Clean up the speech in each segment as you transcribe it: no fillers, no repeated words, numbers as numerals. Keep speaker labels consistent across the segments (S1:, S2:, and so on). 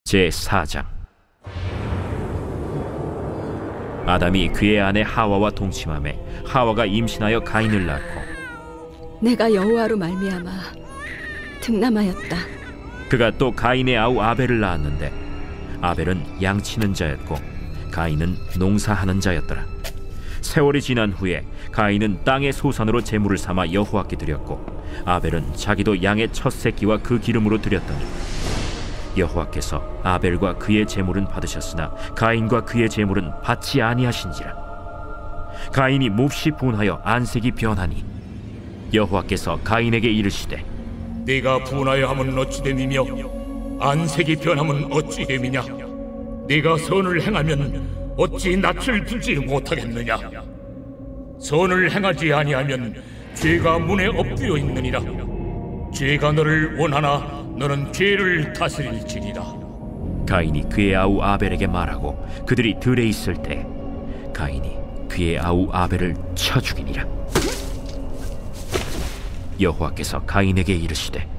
S1: 제4장. 아담이 그의 아내 하와와 동침하매 하와가 임신하여 가인을 낳고
S2: 내가 여호와로 말미암아 득남하였다.
S1: 그가 또 가인의 아우 아벨을 낳았는데 아벨은 양치는 자였고 가인은 농사하는 자였더라. 세월이 지난 후에 가인은 땅의 소산으로 제물을 삼아 여호와께 드렸고 아벨은 자기도 양의 첫 새끼와 그 기름으로 드렸더니 여호와께서 아벨과 그의 제물은 받으셨으나 가인과 그의 제물은 받지 아니하신지라. 가인이 몹시 분하여 안색이 변하니 여호와께서 가인에게 이르시되
S3: 네가 분하여 함은 어찌 됨이며 안색이 변함은 어찌 됨이냐. 네가 선을 행하면 어찌 낯을 들지 못하겠느냐. 선을 행하지 아니하면 죄가 문에 엎드려 있느니라. 죄가 너를 원하나 너는 죄를 다스릴지니라.
S1: 가인이 그의 아우 아벨에게 말하고 그들이 들에 있을 때 가인이 그의 아우 아벨을 쳐 죽이니라. 여호와께서 가인에게 이르시되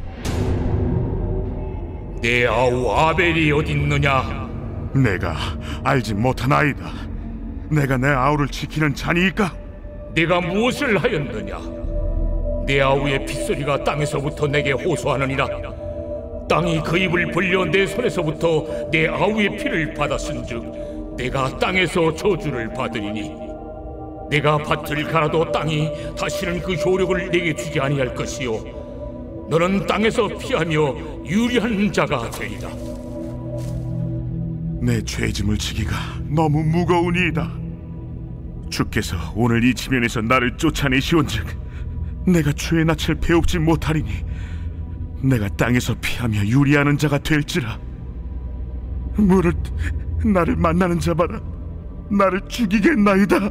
S3: 내 아우 아벨이 어딨느냐.
S4: 내가 알지 못하나이다. 내가 내 아우를 지키는 자니이까?
S3: 네가 무엇을 하였느냐. 내 아우의 핏소리가 땅에서부터 내게 호소하느니라. 땅이 그 입을 벌려 내 손에서부터 내 아우의 피를 받았은즉 내가 땅에서 저주를 받으리니 내가 밭을 갈아도 땅이 다시는 그 효력을 내게 주지 아니할 것이요 너는 땅에서 피하며 유리한 자가 되리라.
S4: 내 죄짐을 지기가 너무 무거우니이다. 주께서 오늘 이 지면에서 나를 쫓아내시온즉 내가 죄의 낯을 배웁지 못하리니 내가 땅에서 피하며 유리하는 자가 될지라. 무릇 나를 만나는 자마다 나를 죽이겠나이다.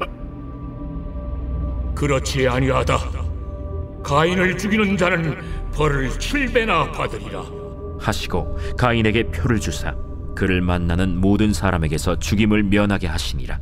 S3: 그렇지 아니하다. 가인을 죽이는 자는 벌을 7배나 받으리라
S1: 하시고 가인에게 표를 주사 그를 만나는 모든 사람에게서 죽임을 면하게 하시니라.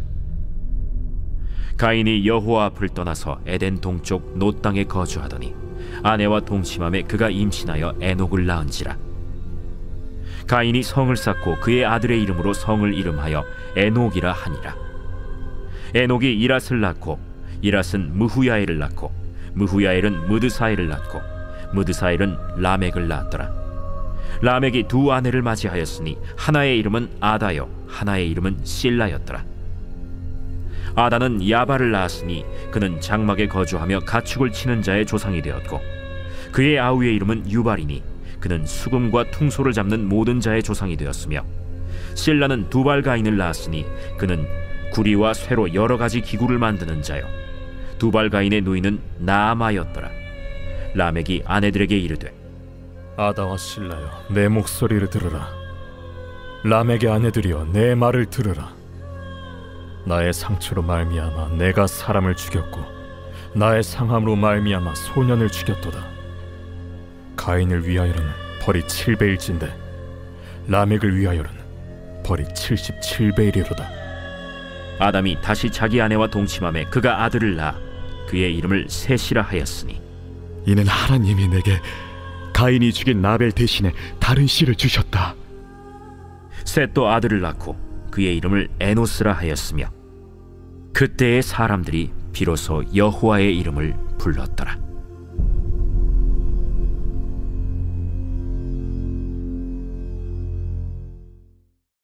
S1: 가인이 여호와 앞을 떠나서 에덴 동쪽 노 땅에 거주하더니 아내와 동침함에 그가 임신하여 에녹을 낳은지라. 가인이 성을 쌓고 그의 아들의 이름으로 성을 이름하여 에녹이라 하니라. 에녹이 이랏을 낳고 이랏은 무후야엘을 낳고 무후야엘은 무드사엘을 낳고 무드사엘은 라멕을 낳았더라. 라멕이 두 아내를 맞이하였으니 하나의 이름은 아다요 하나의 이름은 실라였더라. 아다는 야발을 낳았으니 그는 장막에 거주하며 가축을 치는 자의 조상이 되었고 그의 아우의 이름은 유발이니 그는 수금과 퉁소를 잡는 모든 자의 조상이 되었으며 실라는 두발가인을 낳았으니 그는 구리와 쇠로 여러 가지 기구를 만드는 자요 두발가인의 누이는 나아마였더라. 라멕이 아내들에게 이르되
S5: 아다와 실라여 내 목소리를 들으라. 라멕의 아내들이여 내 말을 들으라. 나의 상처로 말미암아 내가 사람을 죽였고 나의 상함으로 말미암아 소년을 죽였도다. 가인을 위하여는 벌이 7배일진데 라멕을 위하여는 벌이 77배이리로다.
S1: 아담이 다시 자기 아내와 동침함에 그가 아들을 낳아 그의 이름을 셋이라 하였으니
S6: 이는 하나님이 내게 가인이 죽인 나벨 대신에 다른 씨를 주셨다.
S1: 셋도 아들을 낳고 그의 이름을 에노스라 하였으며 그때의 사람들이 비로소 여호와의 이름을 불렀더라.